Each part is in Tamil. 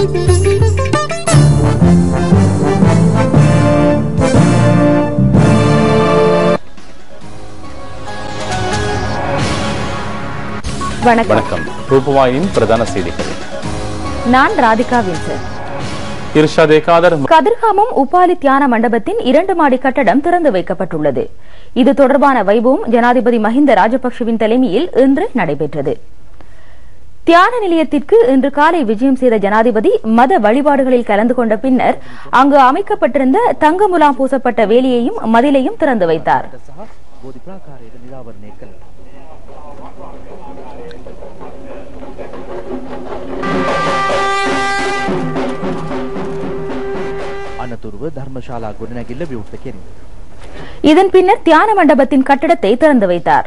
வணக்கம். ரூபவாயின் பிரதான செய்திகள். நான் ராதிகா வில்சன். கதிர்காமம் உப்பாலி தியான மண்டபத்தின் 2 மாடி கட்டடம் திறந்து வைக்கப்பட்டுள்ளது. இது தொடர்பான வைபவம் ஜனாதிபதி மஹிந்த ராஜபக்சவின் தலைமையில் இன்று நடைபெற்றது. தியான நிலையத்திற்கு இன்று காலை விஜயம் செய்த ஜனாதிபதி மத வழிபாடுகளில் கலந்து கொண்ட பின்னர் அங்கு அமைக்கப்பட்டிருந்த தங்க முலாம் பூசப்பட்ட வேலியையும் மதிலையும் திறந்து வைத்தார். இதன் பின்னர் தியான மண்டபத்தின் கட்டடத்தை திறந்து வைத்தார்.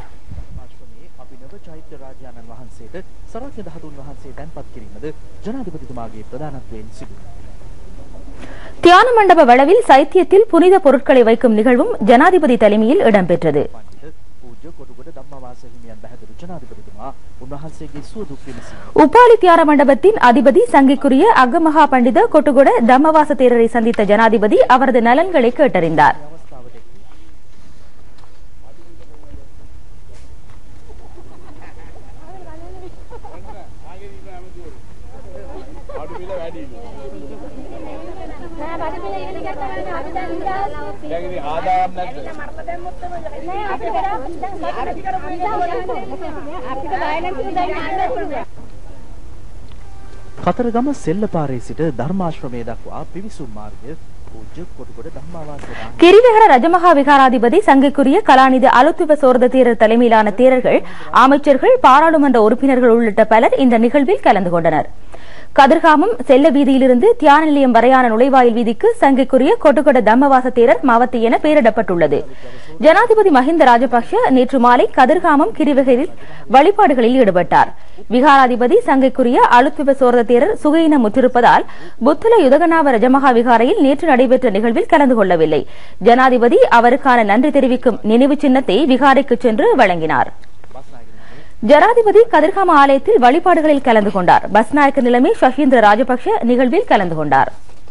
தியான மண்டப வளவில் சைத்தியத்தில் புனித பொருட்களை வைக்கும் நிகழ்வும் ஜனாதிபதி தலைமையில் இடம்பெற்றது. உப்பாலி தியான மண்டபத்தின் அதிபதி சங்கிக்குரிய அகமகா பண்டித கொட்டுகொட தம்மவாச தேரரை சந்தித்த ஜனாதிபதி அவரது நலன்களை கேட்டறிந்தார். කතරගම සෙල්ලපාරේ සිට ධර්මාශ්‍රමය දක්වා පිවිසුම් මාර්ගය පූජ්‍ය කොටුගොඩ ධම්මාවාස கிரிவகர ரஜமகா விகாராதிபதி சங்கைக்குரிய கலாநிதி அலுத்துவ சோரத தேரர் தலைமையிலான தேரர்கள், அமைச்சர்கள், பாராளுமன்ற உறுப்பினர்கள் உள்ளிட்ட பலர் இந்த நிகழ்வில் கலந்து கொண்டனர். கதிர்காமம் செல்ல வீதியிலிருந்து தியான நிலையம் வரையான நுழைவாயில் வீதிக்கு சங்கைக்குரிய கொட்டுகொட தம்மவாச தேரர் மாவத்தி என பெயரிடப்பட்டுள்ளது. ஜனாதிபதி மஹிந்த ராஜபக்ஷ நேற்று மாலை கதிர்காமம் கிரிவகரில் வழிபாடுகளில் ஈடுபட்டார். விகாராதிபதி சங்கைக்குரிய அலுத்விப சோரத தேரர் சுகையினம் முற்றிருப்பதால் புத்தல யுதகநாவ ரஜமகா விகாரையில் நேற்று நடைபெற்ற நிகழ்வில் கலந்து கொள்ளவில்லை. ஜனாதிபதி அவருக்கான நன்றி தெரிவிக்கும் நினைவு சின்னத்தை விகாரைக்கு சென்று வழங்கினார். ஜனாதிபதி கதிர்காம ஆலயத்தில் வழிபாடுகளில் கலந்து கொண்டார். பஸ்நாயக்க நிலைமை ஷஹீந்திர ராஜபக்ஷ நிகழ்வில் கலந்து கொண்டார்.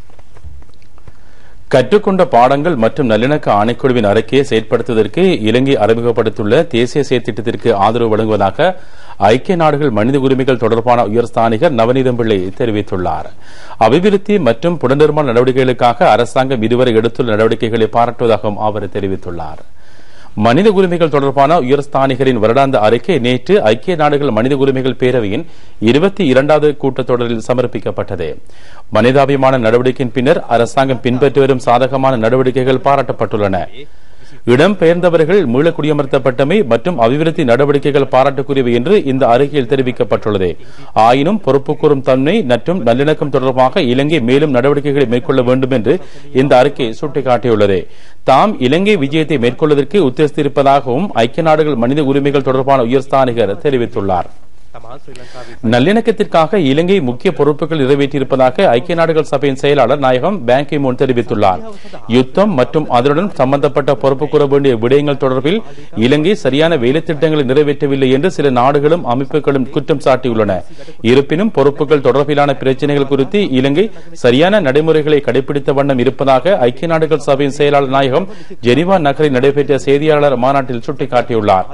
கற்றுக்கொண்ட பாடங்கள் மற்றும் நல்லிணக்க ஆணைக்குழுவின் அறிக்கையை செயற்படுத்துவதற்கு இலங்கை அறிமுகப்படுத்தியுள்ள தேசிய செயற்திட்டத்திற்கு ஆதரவு வழங்குவதாக ஐக்கிய நாடுகள் மனித உரிமைகள் தொடர்பான உயர்ஸ்தானிகர் நவநீதம் பிள்ளை தெரிவித்துள்ளார். அபிவிருத்தி மற்றும் புனர்நிர்மாண நடவடிக்கைகளுக்காக அரசாங்கம் இதுவரை எடுத்துள்ள நடவடிக்கைகளை பாராட்டுவதாகவும் அவர் தெரிவித்துள்ளார். மனித உரிமைகள் தொடர்பான உயர்ஸ்தானிகரின் வருடாந்த அறிக்கை நேற்று ஐக்கிய நாடுகள் மனித உரிமைகள் பேரவையின் 22வது கூட்டத்தொடரில் சமர்ப்பிக்கப்பட்டது. மனிதாபிமான நடவடிக்கையின் பின்னர் அரசாங்கம் பின்பற்றி வரும் சாதகமான நடவடிக்கைகள் பாராட்டப்பட்டுள்ளன. இடம்பெயர்ந்தவர்கள் மீள குடியமர்த்தப்பட்டமை மற்றும் அபிவிருத்தி நடவடிக்கைகள் பாராட்டுக்குரியவை என்று இந்த அறிக்கையில் தெரிவிக்கப்பட்டுள்ளது. ஆயினும் பொறுப்புக்கூறும் தன்மை மற்றும் நல்லிணக்கம் தொடர்பாக இலங்கை மேலும் நடவடிக்கைகளை மேற்கொள்ள வேண்டும் என்று இந்த அறிக்கை சுட்டிக்காட்டியுள்ளது. தாம் இலங்கை விஜயத்தை மேற்கொள்வதற்கு உத்தேசித்திருப்பதாகவும் ஐக்கிய நாடுகள் மனித உரிமைகள் தொடர்பான உயர்ஸ்தானிகர் தெரிவித்துள்ளார். நல்லிணக்கத்திற்காக இலங்கை முக்கிய பொறுப்புகள் நிறைவேற்றியிருப்பதாக ஐக்கிய நாடுகள் சபையின் செயலாளர் நாயகம் பான் கி மூன் தெரிவித்துள்ளார். யுத்தம் மற்றும் அதனுடன் சம்பந்தப்பட்ட பொறுப்பு கூற வேண்டிய விடயங்கள் தொடர்பில் இலங்கை சரியான வேலைத்திட்டங்களை நிறைவேற்றவில்லை என்று சில நாடுகளும் அமைப்புகளும் குற்றம் சாட்டியுள்ளன. இருப்பினும் பொறுப்புகள் தொடர்பிலான பிரச்சினைகள் குறித்து இலங்கை சரியான நடைமுறைகளை கடைபிடித்த வண்ணம் இருப்பதாக ஐக்கிய நாடுகள் சபையின் செயலாளர் நாயகம் ஜெனீவா நகரில் நடைபெற்ற செய்தியாளர் மாநாட்டில் சுட்டிக்காட்டியுள்ளார்.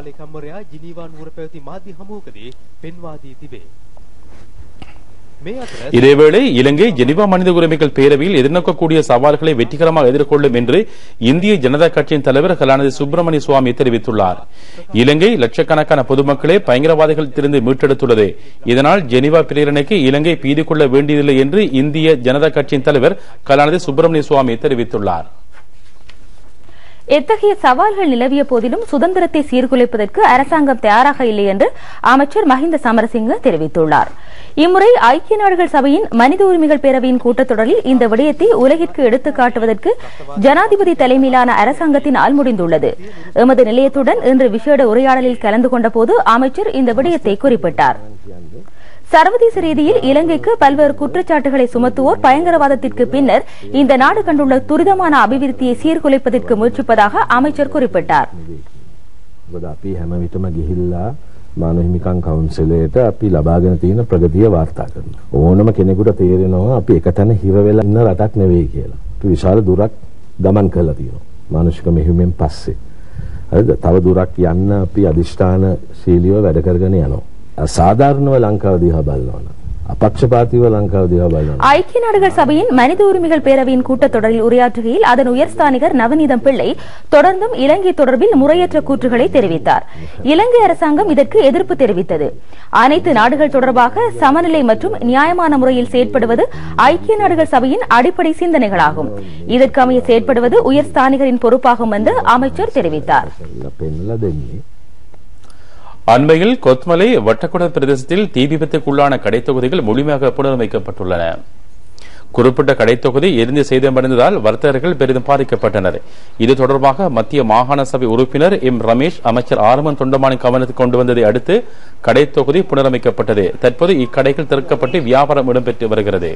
இதேவேளை இலங்கை ஜெனீவா மனித உரிமைகள் பேரவையில் எதிர்நோக்கக்கூடிய சவால்களை வெற்றிகரமாக எதிர்கொள்ளும் என்று இந்திய ஜனதா கட்சியின் தலைவர் கலாநிதி சுப்பிரமணிய சுவாமி தெரிவித்துள்ளார். இலங்கை லட்சக்கணக்கான பொதுமக்களை பயங்கரவாதிகளிடமிருந்து மீட்டெடுத்துள்ளது. இதனால் ஜெனீவா பிரேரணைக்கு இலங்கை பீதி கொள்ள வேண்டியதில்லை என்று இந்திய ஜனதா கட்சியின் தலைவர் கலாநிதி சுப்பிரமணிய சுவாமி தெரிவித்துள்ளார். எத்தகைய சவால்கள் நிலவிய போதிலும் சுதந்திரத்தை சீர்குலைப்பதற்கு அரசாங்கம் தயாராக இல்லை என்று அமைச்சர் மஹிந்த சமரசிங்க தெரிவித்துள்ளார். இம்முறை ஐக்கிய நாடுகள் சபையின் மனித உரிமைகள் பேரவையின் கூட்டத்தொடரில் இந்த விடயத்தை உலகிற்கு எடுத்துக் காட்டுவதற்கு ஜனாதிபதி தலைமையிலான அரசாங்கத்தினால் முடிந்துள்ளது. எமது நிலையத்துடன் இன்று விசேட உரையாடலில் கலந்து கொண்டபோது அமைச்சர் இந்த விடயத்தை குறிப்பிட்டார். சர்வதேச ரீதியில் இலங்கைக்கு பல்வேறு குற்றச்சாட்டுகளை சுமத்துவோர் பயங்கரவாதத்திற்கு பின்னர் இந்த நாடு கண்டுள்ள துரிதமான அபிவிருத்தியை சீர்குலைப்பதற்கு முயற்சிப்பதாக அமைச்சர் குறிப்பிட்டார். මානව හිමිකම් කවුන්සිලයට අපි ලබාගෙන තියෙන ප්‍රගතිය වාර්තා කරනවා. ඕනම කෙනෙකුට තේරෙනවා අපි එකතැන හිර වෙලා ඉන්න රටක් නෙවෙයි කියලා. අපි විශාල දුරක් ගමන් කරලා තියෙනවා. මානසික මෙහෙයුමෙන් පස්සේ. හරිද? තව දුරක් යන්න අපි අදිෂ්ඨානශීලීව වැඩ කරගෙන යනවා. சாதாரணව ලංකාව දිහා බලනවා. අපක්ෂපාතීව ලංකාව දිහා බලනවා. ஐக்கிய நாடுகள் சபையின் மனித உரிமைகள் பேரவையின் கூட்டத்தொடரில் உரையாற்றுகையில் அதன் உயர்ஸ்தானிகர் நவநீதம் பிள்ளை தொடர்ந்தும் இலங்கை தொடர்பில் முறையற்ற கூற்றுகளை தெரிவித்தார். இலங்கை அரசாங்கம் இதற்கு எதிர்ப்பு தெரிவித்தது. அனைத்து நாடுகள் தொடர்பாக சமநிலை மற்றும் நியாயமான முறையில் செயற்படுவது ஐக்கிய நாடுகள் சபையின் அடிப்படை சிந்தனைகளாகும். இதற்கமைய செயற்படுவது உயர்ஸ்தானிகரின் பொறுப்பாகும் என்று அமைச்சர் தெரிவித்தார். அண்மையில் கொத்மலை வட்டக்குடல் பிரதேசத்தில் தீ விபத்துக்குள்ளான கடைத்தொகுதிகள் முழுமையாக புனரமைக்கப்பட்டுள்ளன. குறிப்பிட்ட கடைத்தொகுதி எரிந்து சேதமடைந்ததால் வர்த்தகர்கள் பெரிதும் பாதிக்கப்பட்டனர். இது தொடர்பாக மத்திய மாகாண சபை உறுப்பினர் எம் ரமேஷ் அமைச்சர் ஆர்மன் தொண்டமானின் கவனத்துக்கு கொண்டு வந்ததை அடுத்து கடைத்தொகுதி புனரமைக்கப்பட்டது. தற்போது இக்கடைகள் திறக்கப்பட்டு வியாபாரம் இடம்பெற்று வருகிறது.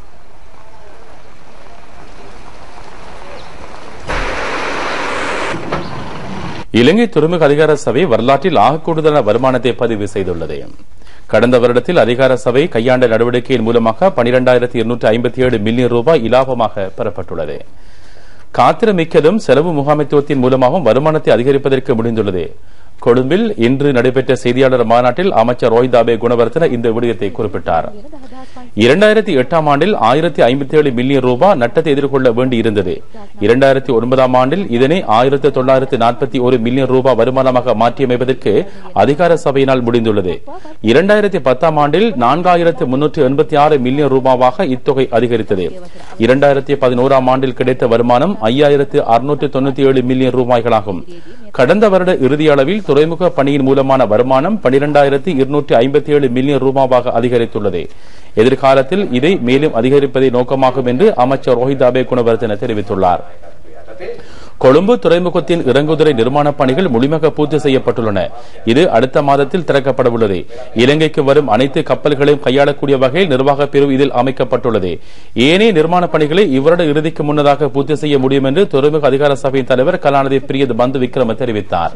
இலங்கை துறைமுக அதிகார சபை வரலாற்றில் ஆக கூடுதலான வருமானத்தை பதிவு செய்துள்ளது. கடந்த வருடத்தில் அதிகார சபை கையாண்ட நடவடிக்கையின் மூலமாக 12,257 மில்லியன் ரூபாய் இலாபமாக பெறப்பட்டுள்ளது. காத்திரமிக்கதும் செலவு முகாமைத்துவத்தின் மூலமாகவும் வருமானத்தை அதிகரிப்பதற்கு முடிந்துள்ளது. கொழும்பில் இன்று நடைபெற்ற செய்தியாளர் மாநாட்டில் அமைச்சர் ரோஹிதாபே குணவர்த்தன இந்த விடயத்தை குறிப்பிட்டார். 2008ஆம் ஆண்டில் 1057 மில்லியன் ரூபாய் நட்டத்தை எதிர்கொள்ள வேண்டியிருந்தது. 2009ஆம் ஆண்டில் இதனை 1941 மில்லியன் ரூபாய் வருமானமாக மாற்றியமைப்பதற்கு அதிகார சபையினால் முடிந்துள்ளது. 2010ஆம் ஆண்டில் 4,386 மில்லியன் ரூபாவாக இத்தொகை அதிகரித்தது. 2011ஆம் ஆண்டில் கிடைத்த வருமானம் 5,697 மில்லியன் ரூபாய்களாகும். கடந்த வருட இறுதி அளவில் துறைமுக பணியின் மூலமான வருமானம் 12,257 மில்லியன் ரூபாவாக அதிகரித்துள்ளது. எதிர்காலத்தில் இதை மேலும் அதிகரிப்பதை நோக்கமாகும் என்று அமைச்சர் ரோஹிதாபே குணவர்த்தன தெரிவித்துள்ளார். கொழும்பு துறைமுகத்தின் இறங்குதுறை நிர்மாண பணிகள் முழுமையாக பூர்த்தி செய்யப்பட்டுள்ளன. இது அடுத்த மாதத்தில் திறக்கப்பட உள்ளது. இலங்கைக்கு வரும் அனைத்து கப்பல்களையும் கையாளக்கூடிய வகையில் நிர்வாக பிரிவு இதில் அமைக்கப்பட்டுள்ளது. ஏனைய நிர்மாண பணிகளை இவ்வருட இறுதிக்கு முன்னதாக பூர்த்தி செய்ய முடியும் என்று துறைமுக அதிகார சபையின் தலைவர் கலாநிதி பிரியத் பந்து விக்ரம தெரிவித்தார்.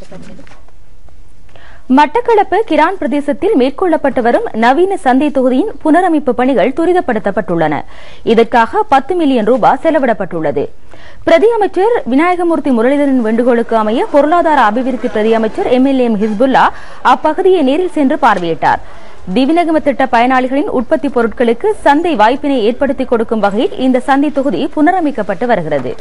மட்டக்களப்பு கிரான் பிரதேசத்தில் மேற்கொள்ளப்பட்டு வரும் நவீன சந்தை தொகுதியின் புனரமைப்பு பணிகள் துரிதப்படுத்தப்பட்டுள்ளன. இதற்காக 10 மில்லியன் ரூபாய் செலவிடப்பட்டுள்ளது. பிரதி அமைச்சர் விநாயகமூர்த்தி முரளிதரன் வேண்டுகோளுக்கு அமைய பொருளாதார அபிவிருத்தி பிரதி அமைச்சர் எம்எல்ஏஎம் ஹிஸ்புல்லா அப்பகுதியை நேரில் சென்று பார்வையிட்டார். திவிநகம திட்ட பயனாளிகளின் உற்பத்தி பொருட்களுக்கு சந்தை வாய்ப்பினை ஏற்படுத்திக் கொடுக்கும் வகையில் இந்த சந்தை தொகுதி புனரமைக்கப்பட்டு வருகிறது.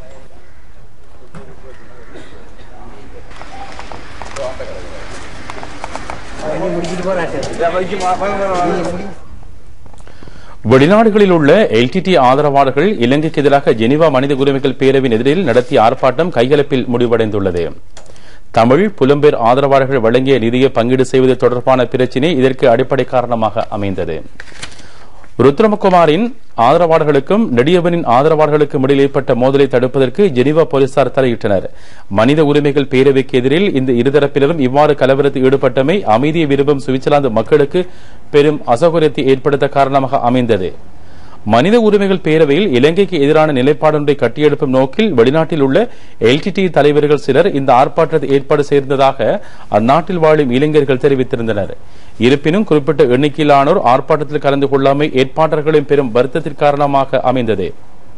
வெளிநாடுகளில் உள்ள எல்டிடி ஆதரவாளர்கள் இலங்கைக்கு எதிராக ஜெனீவா மனித உரிமைகள் பேரவையின் எதிரில் நடத்திய ஆர்ப்பாட்டம் கைகலப்பில் முடிவடைந்துள்ளது. தமிழ் புலம்பெயர் ஆதரவாளர்கள் வழங்கிய நிதியை பங்கீடு செய்வது தொடர்பான பிரச்சினை இதற்கு அடிப்படை காரணமாக அமைந்தது. ருத்ரமகுமாரின் ஆதரவாளர்களுக்கும் நெடியவனின் ஆதரவாளர்களுக்கும் இடையில் ஏற்பட்ட மோதலை தடுப்பதற்கு ஜெனீவா போலீசார் தலையிட்டனர். மனித உரிமைகள் பேரவைக்கு எதிரில் இந்த இருதரப்பினரும் இவ்வாறு கலவரத்தில் ஈடுபட்டமை அமைதியை விரும்பும் சுவிட்சர்லாந்து மக்களுக்கு பெரும் அசௌகரியத்தை ஏற்படுத்த காரணமாக அமைந்தது. மனித உரிமைகள் பேரவையில் இலங்கைக்கு எதிரான நிலைப்பாடொன்றை கட்டியெழுப்பும் நோக்கில் வெளிநாட்டில் உள்ள எல்டிடி தலைவர்கள் சிலர் இந்த ஆர்ப்பாட்டத்தை ஏற்பாடு செய்ததாக அந்நாட்டில் வாழும் இளைஞர்கள் தெரிவித்திருந்தனர். இருப்பினும் குறிப்பிட்ட எண்ணிக்கையிலானோர் ஆர்ப்பாட்டத்தில் கலந்து கொள்ளாமை ஏற்பாட்டாளர்களின் பெரும் வருத்தத்திற்கு காரணமாக அமைந்தது.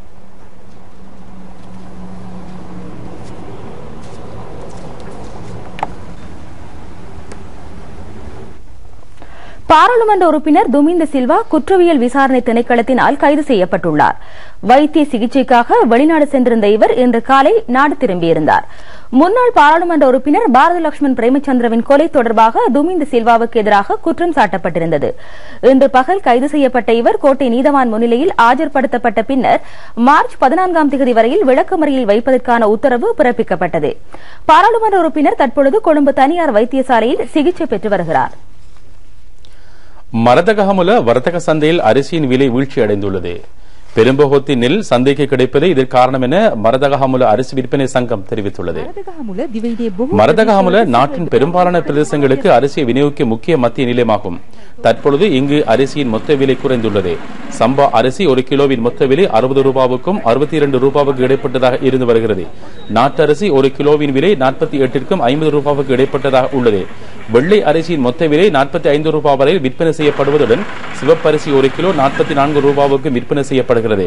பாராளுமன்ற உறுப்பினர் துமிந்த சில்வா குற்றவியல் விசாரணை திணைக்களத்தினால் கைது செய்யப்பட்டுள்ளார். வைத்திய சிகிச்சைக்காக வெளிநாடு சென்றிருந்த இவர் இன்று காலை நாடு திரும்பியிருந்தார். முன்னாள் பாராளுமன்ற உறுப்பினர் பாரத லட்சுமண் பிரேமச்சந்திரவின் கொலை தொடர்பாக துமிந்த சில்வாவுக்கு எதிராக குற்றம் சாட்டப்பட்டிருந்தது. இன்று பகல் கைது செய்யப்பட்ட இவர் கோட்டை நீதவான் முன்னிலையில் ஆஜர்படுத்தப்பட்ட பின்னர் மார்ச் 14ஆம் தேதி வரையில் விளக்கமறியலில் வைப்பதற்கான உத்தரவு பிறப்பிக்கப்பட்டது. பாராளுமன்ற உறுப்பினர் தற்பொழுது கொழும்பு தனியார் வைத்தியசாலையில் சிகிச்சை பெற்று வருகிறார். மரதகமுல வர்த்தக சந்தையில் அரிசியின் விலை வீழ்ச்சி அடைந்துள்ளது. பெரும்பகுதி நெல் சந்தைக்கு கிடைப்பதே இதற்கு காரணம் என மரதகமுல அரிசி விற்பனை சங்கம் தெரிவித்துள்ளது. மரதகமுல நாட்டின் பெரும்பாலான பிரதேசங்களுக்கு அரிசியை விநியோகிக்க முக்கிய மத்திய நிலையமாகும். தற்பொழுது இங்கு அரிசியின் மொத்த விலை குறைந்துள்ளது. சம்பா அரிசி ஒரு கிலோவின் மொத்த விலை 60 ரூபாவுக்கும் 62 ரூபாவுக்கு இடைப்பட்டதாக இருந்து வருகிறது. நாட்டு அரிசி ஒரு கிலோவின் விலை 48க்கும் 50 ரூபாவுக்கு இடைப்பட்டதாக உள்ளது. வெள்ளை அரிசியின் மொத்த விலை 45 ரூபாய் வரை விற்பனை செய்யப்படுவதுடன் சிவப்பரிசி ஒரு கிலோ 44 ரூபாவுக்கு விற்பனை செய்யப்படுகிறது.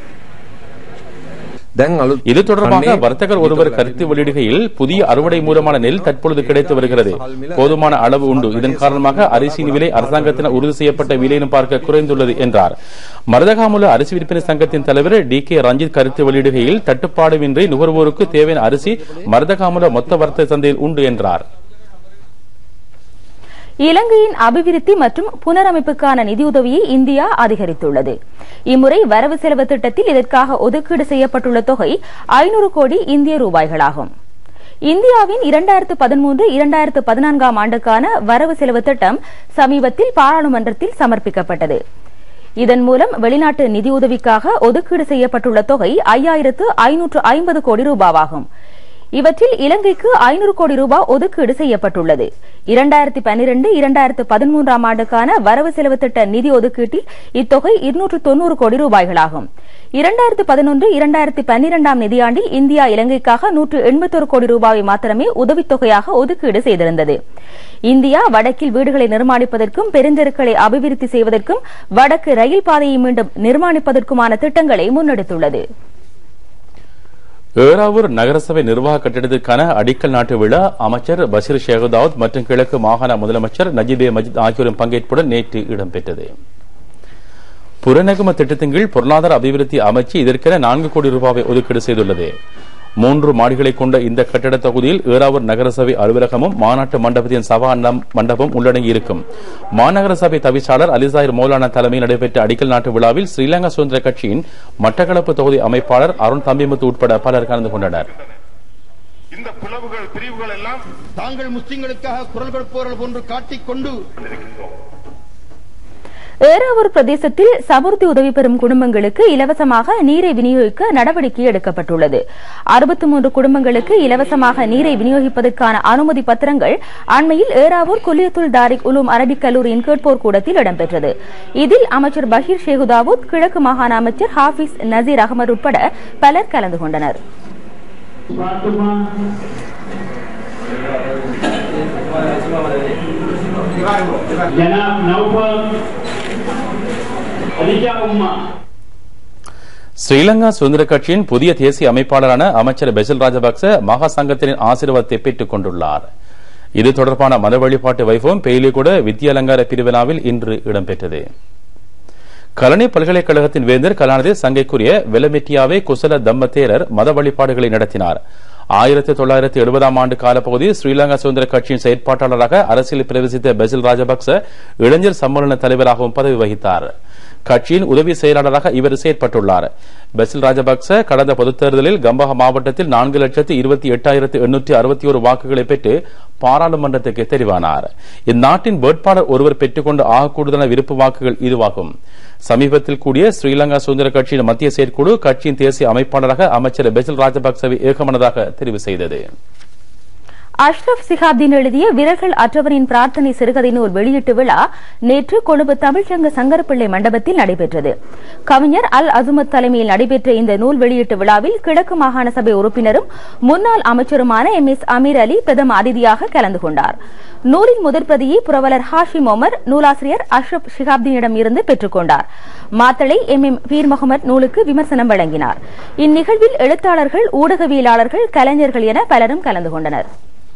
இது தொடர்பாக வர்த்தகர் ஒருவர் கருத்து வெளியிடுகையில், புதிய அறுவடை மூலமான நெல் தற்பொழுது கிடைத்து வருகிறது. போதுமான அளவு உண்டு. இதன் காரணமாக அரிசியின் விலை அரசாங்கத்தினால் உறுதி செய்யப்பட்ட விலையிலும் பார்க்க குறைந்துள்ளது என்றார். மரதகாமுல அரிசி விற்பனை சங்கத்தின் தலைவர் டி.கே. ரஞ்சித் கருத்து வெளியிடுகையில், தட்டுப்பாடுமின்றி நுகர்வோருக்கு தேவையான அரிசி மரதகாமுல மொத்த வர்த்தக சந்தையில் உண்டு என்றார். இலங்கையின் அபிவிருத்தி மற்றும் புனரமைப்புக்கான நிதியுதவியை இந்தியா அதிகரித்துள்ளது. இம்முறை வரவு செலவு திட்டத்தில் இதற்காக ஒதுக்கீடு செய்யப்பட்டுள்ள தொகை 500 கோடி இந்திய ரூபாய்களாகும். இந்தியாவின் 2013-2014 ஆண்டுக்கான வரவு செலவு திட்டம் சமீபத்தில் பாராளுமன்றத்தில் சமர்ப்பிக்கப்பட்டது. இதன் மூலம் வெளிநாட்டு நிதியுதவிக்காக ஒதுக்கீடு செய்யப்பட்டுள்ள தொகை 5550 கோடி ரூபாவாகும். இவற்றில் இலங்கைக்கு 500 கோடி ரூபாய் ஒதுக்கீடு செய்யப்பட்டுள்ளது. 2012-2013 ஆண்டுக்கான வரவு செலவு திட்ட நிதி ஒதுக்கீட்டில் இத்தொகை 290 கோடி ரூபாய்களாகும். 2011-2012 நிதியாண்டில் இந்தியா இலங்கைக்காக 181 கோடி ரூபாயை மாத்திரமே உதவித்தொகையாக ஒதுக்கீடு செய்திருந்தது. இந்தியா வடக்கில் வீடுகளை நிர்மாணிப்பதற்கும் பெருந்தெருக்களை அபிவிருத்தி செய்வதற்கும் வடக்கு ரயில் பாதையை மீண்டும் நிர்மாணிப்பதற்குமான திட்டங்களை முன்னெடுத்துள்ளது. ஏறாவூர் நகரசபை நிர்வாக கட்டிடத்திற்கான அடிக்கல் நாட்டு விழா அமைச்சர் பஷீர் ஷேகுதாவூத் மற்றும் கிழக்கு மாகாண முதலமைச்சர் நஜீபே மஜித் ஆகியோரின் பங்கேற்புடன் நேற்று இடம்பெற்றது. புறநகம திட்டத்தின் கீழ் பொருளாதார அபிவிருத்தி அமைச்சு இதற்கென 4 கோடி ரூபாயை ஒதுக்கீடு செய்துள்ளது. 3 மாடிகளை கொண்ட இந்த கட்டட தொகுதியில் ஏறாவூர் நகரசபை அலுவலகமும் மாநாட்டு மண்டபத்தின் சபா மண்டபம் உள்ளடங்கி இருக்கும். மாநகர சபை தவிசாளர் அலிசாயிர் மௌலானா தலைமையில் நடைபெற்ற அடிக்கல் நாட்டு விழாவில் ஸ்ரீலங்கா சுதந்திர கட்சியின் மட்டக்களப்பு தொகுதி அமைப்பாளர் அருண் தம்பிமுத்து உட்பட பலர் கலந்து கொண்டனர். இந்த பிரிவுகள் எல்லாம் தாங்கள் முஸ்லிம்களுக்காக குரல் கொடுப்பவர்கள் போன்று காட்டிக்கொண்டு ஏறாவூர் பிரதேசத்தில் சமுர்த்தி உதவி பெறும் குடும்பங்களுக்கு இலவசமாக நீரை விநியோகிக்க நடவடிக்கை எடுக்கப்பட்டுள்ளது. 63 குடும்பங்களுக்கு இலவசமாக நீரை விநியோகிப்பதற்கான அனுமதி பத்திரங்கள் அண்மையில் ஏறாவூர் குல்லியத்துல் தாரிக் உலூம் அரபிக் கல்லூரியின் கேட்போர் கூடத்தில் இடம்பெற்றது. இதில் அமைச்சர் பஷீர் ஷேகுதாவூத், கிழக்கு மாகாண அமைச்சர் ஹாபிஸ் நசீர் அகமது உட்பட பலர் கலந்து கொண்டனர். ஸ்ரீலங்கா சுதந்திர கட்சியின் புதிய தேசிய அமைப்பாளரான அமைச்சர் பெசில் ராஜபக்ச மகா சங்கத்தின் ஆசீர்வாதத்தை பெற்றுக் கொண்டுள்ளார். இது தொடர்பான மத வழிபாட்டு வைபவம் பெயிலிகுட வித்யாலங்கார பிரிவிழாவில் இன்று இடம்பெற்றது. கலனி பல்கலைக்கழகத்தின் வேந்தர் கலாநிதி சங்கைக்குரிய வெலமெட்டியாவே குசல தம்ம தேரர் மத வழிபாடுகளை நடத்தினார். 1970 ஆண்டு காலப்பகுதி ஸ்ரீலங்கா சுதந்திர கட்சியின் செயற்பாட்டாளராக அரசியல் பிரவேசித்த பெசில் ராஜபக்ச இளைஞர் சம்மேளன தலைவராகவும் பதவி வகித்தார். கட்சியின் உதவி செயலாளராக இவர் செயற்பட்டுள்ளார். பெசில் ராஜபக்ச கடந்த பொதுத் தேர்தலில் கம்பஹா மாவட்டத்தில் 4,28,861 வாக்குகளை பெற்று பாராளுமன்றத்துக்கு தெரிவானார். இந்நாட்டின் வேட்பாளர் ஒருவர் பெற்றுக்கொண்டு ஆக கூடுதலான விருப்பு வாக்குகள் இதுவாகும். சமீபத்தில் கூடிய ஸ்ரீலங்கா சுதந்திர கட்சியின் மத்திய செயற்குழு கட்சியின் தேசிய அமைப்பாளராக அமைச்சர் பெசில் ராஜபக்சவை ஏகமனதாக தெரிவு செய்தது. அஷ்ரப் சிகாப்தீன் எழுதிய விரல்கள் அற்றவரின் பிரார்த்தனை சிறுகதை நூல் வெளியீட்டு விழா நேற்று கொழும்பு தமிழ்ச்சங்க சங்கரப்பிள்ளை மண்டபத்தில் நடைபெற்றது. கவிஞர் அல் அசுமத் தலைமையில் நடைபெற்ற இந்த நூல் வெளியீட்டு விழாவில் கிழக்கு மாகாண சபை உறுப்பினரும் முன்னாள் அமைச்சருமான MS அமீர் அலி பிரதம அதிதியாக கலந்து கொண்டார். நூலின் முதற்பிரதியை புரவலர் ஹாஷிம் ஒமர் நூலாசிரியர் அஷ்ரப் ஷிகாப்தீனிடம் இருந்து பெற்றுக் கொண்டார். மாத்தளை MM பீர் முகமது நூலுக்கு விமர்சனம் வழங்கினார். இந்நிகழ்வில் எழுத்தாளர்கள், ஊடகவியலாளர்கள், கலைஞர்கள் என பலரும் கலந்து கொண்டனர்.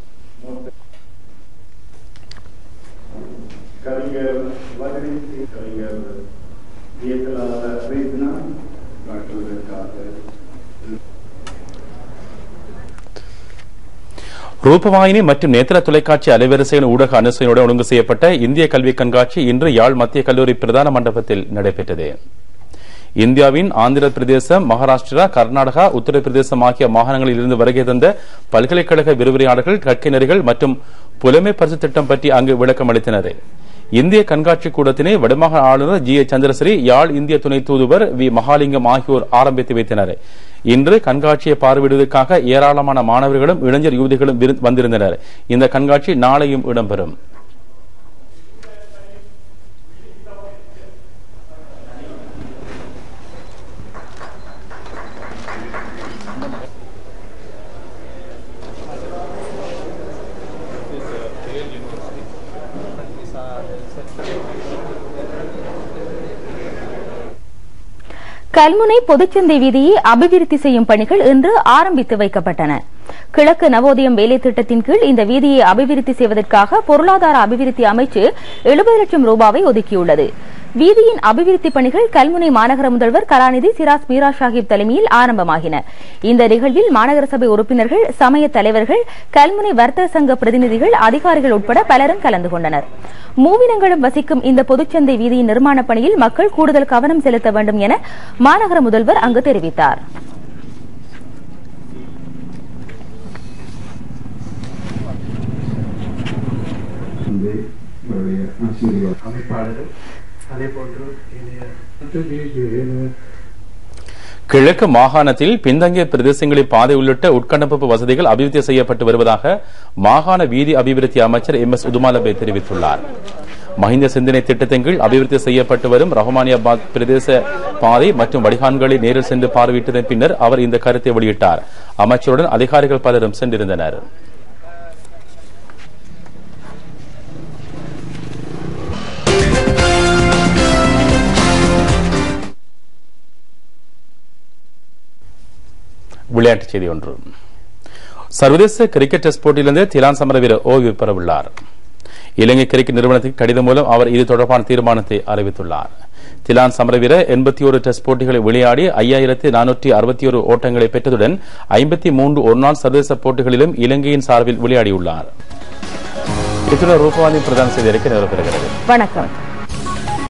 ரூபவாயினி மற்றும் நேத்திர தொலைக்காட்சி அலைவரிசையின் ஊடக அனுசரணையுடன் ஒழுங்கு செய்யப்பட்ட இந்திய கல்வி கண்காட்சி இன்று யாழ் மத்திய கல்லூரி பிரதான மண்டபத்தில் நடைபெற்றது. இந்தியாவின் ஆந்திர பிரதேசம், மகாராஷ்டிரா, கர்நாடகா, உத்தரப்பிரதேசம் ஆகிய மாகாணங்களில் இருந்து வருகை தந்த பல்கலைக்கழக விரிவுரையாளர்கள், கற்கை நெறிகள் மற்றும் புலமை பரிசு திட்டம் பற்றி அங்கு விளக்கம் அளித்தனர். இந்திய கண்காட்சி கூடத்தினை வடமாகாண ஆளுநர் ஜி சந்திரஸ்ரீ, யாழ் இந்திய துணை தூதுவர் வி மகாலிங்கம் ஆகியோர் ஆரம்பித்து வைத்தனர். இன்று கண்காட்சியை பார்வையிடுவதற்காக ஏராளமான மாணவர்களும் இளைஞர் யுவதிகளும் வந்திருந்தனர். இந்த கண்காட்சி நாளையும் இடம்பெறும். கல்முனை பொதுச்சந்தை வீதியை அபிவிருத்தி செய்யும் பணிகள் இன்று ஆரம்பித்து வைக்கப்பட்டன. கிழக்கு நவோதயம் வேலை திட்டத்தின் கீழ் இந்த வீதியை அபிவிருத்தி செய்வதற்காக பொருளாதார அபிவிருத்தி அமைச்சு 70 லட்சம் ரூபாவை ஒதுக்கியுள்ளது. வீதியின் அபிவிருத்தி பணிகள் கல்முனை மாநகர முதல்வர் கலாநிதி சிராஸ் மீரா சாஹிப் தலைமையில் ஆரம்பமாகின. இந்த நிகழ்வில் மாநகர சபை உறுப்பினர்கள், சமய தலைவர்கள், கல்முனை வர்த்தக சங்க பிரதிநிதிகள், அதிகாரிகள் உட்பட பலரும் கலந்து கொண்டனர். மூவினங்களும் வசிக்கும் இந்த பொதுச்சந்தை வீதியின் நிர்மாண பணியில் மக்கள் கூடுதல் கவனம் செலுத்த வேண்டும் என மாநகர முதல்வர் அங்கு தெரிவித்தார். கிழக்கு மாகாணத்தில் பின்தங்கிய பிரதேசங்களில் பாதை உள்ளிட்ட உட்கட்டமைப்பு வசதிகள் அபிவிருத்தி செய்யப்பட்டு வருவதாக மாகாண வீதி அபிவிருத்தி அமைச்சர் MS உதுமாலபே தெரிவித்துள்ளார். மஹிந்த சிந்தனை திட்டத்தின் கீழ் அபிவிருத்தி செய்யப்பட்டு வரும் ரஹ்மானியாபாத் பிரதேச பாதை மற்றும் வடிகான்களை நேரில் சென்று பார்வையிட்டதன் பின்னர் அவர் இந்த கருத்தை வெளியிட்டார். அமைச்சருடன் அதிகாரிகள் பலரும் சென்றிருந்தனர். விளையாட்டுச் செய்தி ஒன்று. சர்வதேச கிரிக்கெட் டெஸ்ட் போட்டியிலிருந்து திலான் சமரவீர ஓய்வு பெறவுள்ளார். இலங்கை கிரிக்கெட் நிறுவனத்துக்கு கடிதம் மூலம் அவர் இது தொடர்பான தீர்மானத்தை அறிவித்துள்ளார். திலான் சமரவீர 81 டெஸ்ட் போட்டிகளை விளையாடி 5461 ஓட்டங்களை பெற்றதுடன் 53 ஒருநாள் சர்வதேச போட்டிகளிலும் இலங்கையின் சார்பில் விளையாடியுள்ளார். இத்துடன் ரூபவாணி பிரதான செய்தி அறிக்கை நிறைவு பெறுகிறது. வணக்கம்.